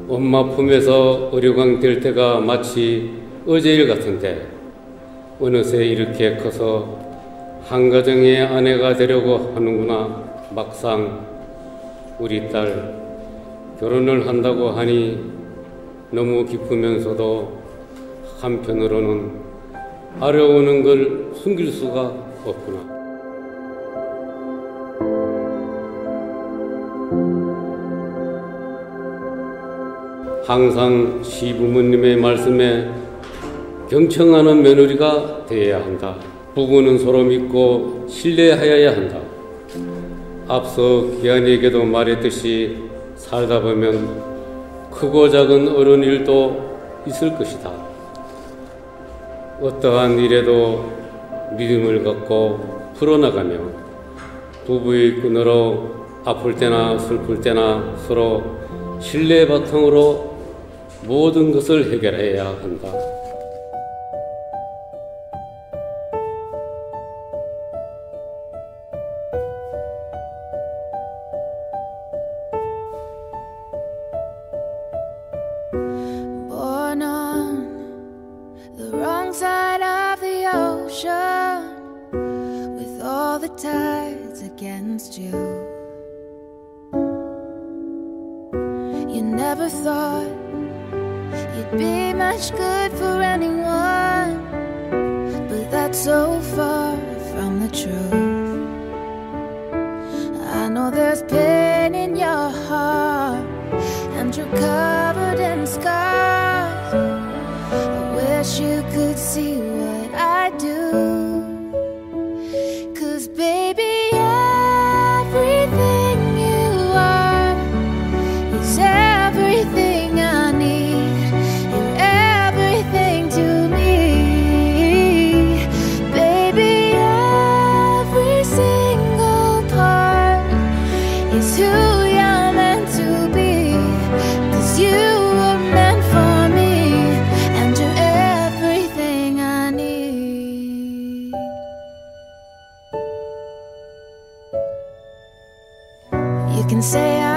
엄마 품에서 어류강 될 때가 마치 어제일 같은데 어느새 이렇게 커서 한 가정의 아내가 되려고 하는구나. 막상 우리 딸 결혼을 한다고 하니 너무 기쁘면서도 한편으로는 아려오는 걸 숨길 수가 없구나. 항상 시부모님의 말씀에 경청하는 며느리가 되어야 한다. 부부는 서로 믿고 신뢰하여야 한다. 앞서 기한이에게도 말했듯이 살다 보면 크고 작은 어려운 일도 있을 것이다. 어떠한 일에도 믿음을 갖고 풀어나가며 부부의 끈으로 아플 때나 슬플 때나 서로 신뢰 바탕으로 모든 것을 해결해야 한다. Born on the wrong side of the ocean, with all the tides against you. You never thought you'd be much good for anyone, but that's so far from the truth. I know there's pain in your heart, and you're covered in scars. I wish you could see what I do, 'cause baby, everything you are is everything I need. You're everything to me, baby. Every single part is who you're meant to be, 'cause you were meant for me, and you're everything I need. You can say